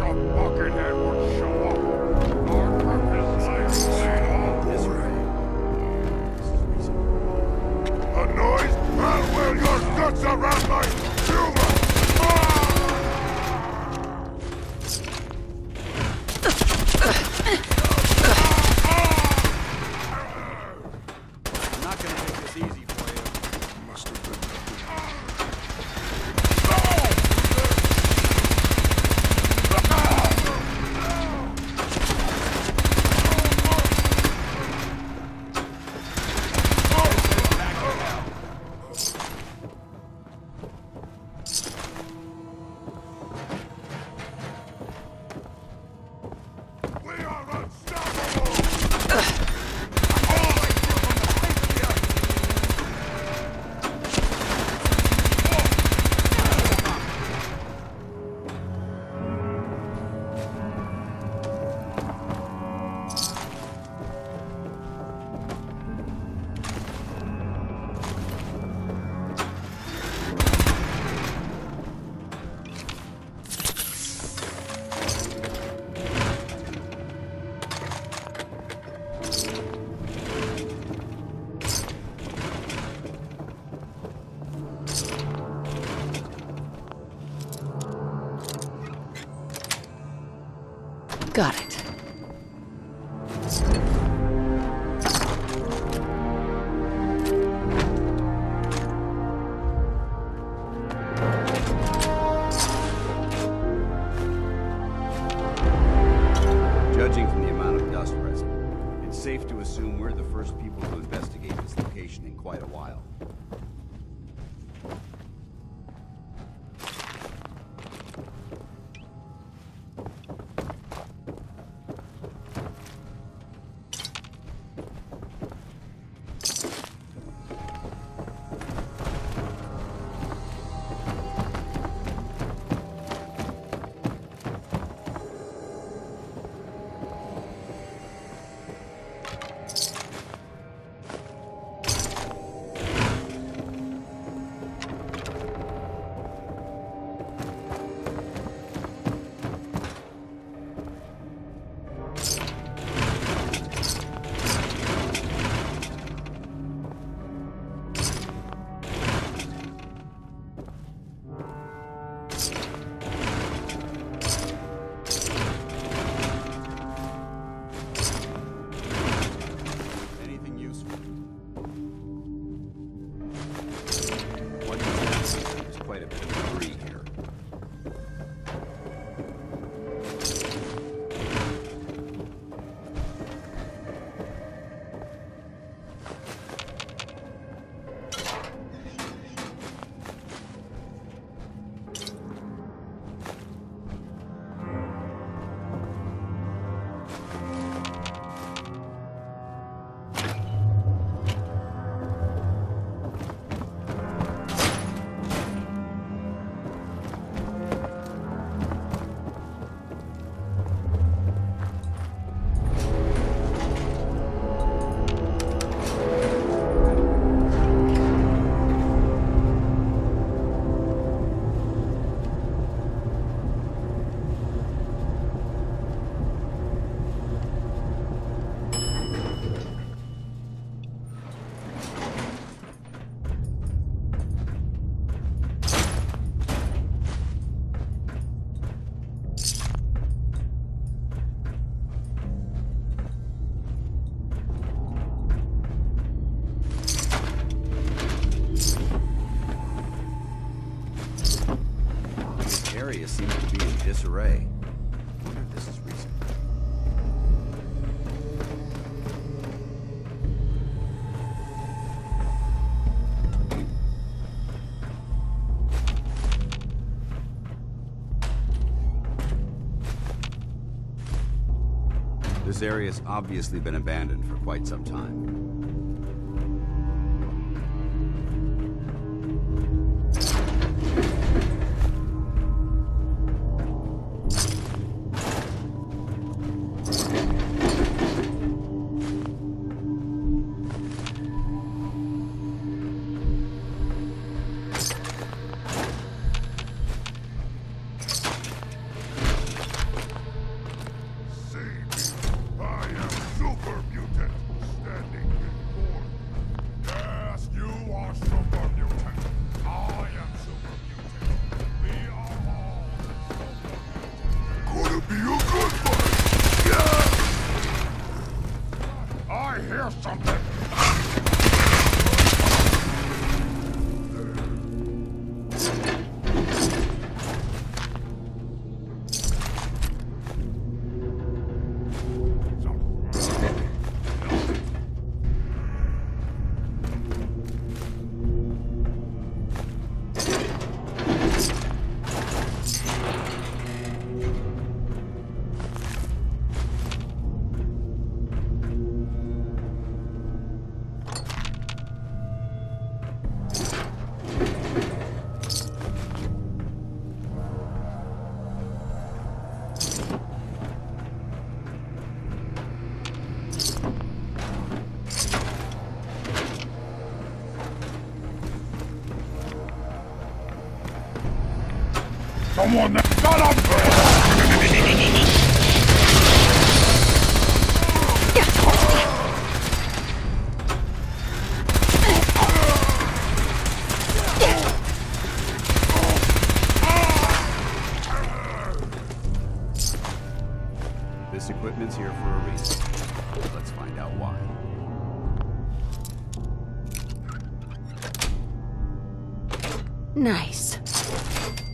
buckethead would show up. Our purpose lies in this way. A noise? I'll whirl your guts around my silver! I'm not gonna make this easy for you. Must have been We are unstoppable! Got it. Judging from the amount of dust present, it's safe to assume we're the first people to investigate this location in quite a while. Anything useful? What is that? There's quite a bit of debris here. This area seems to be in disarray. I wonder if this is recent. This area's obviously been abandoned for quite some time. Someone that got up there! This equipment's here for a reason. Let's find out why. Nice.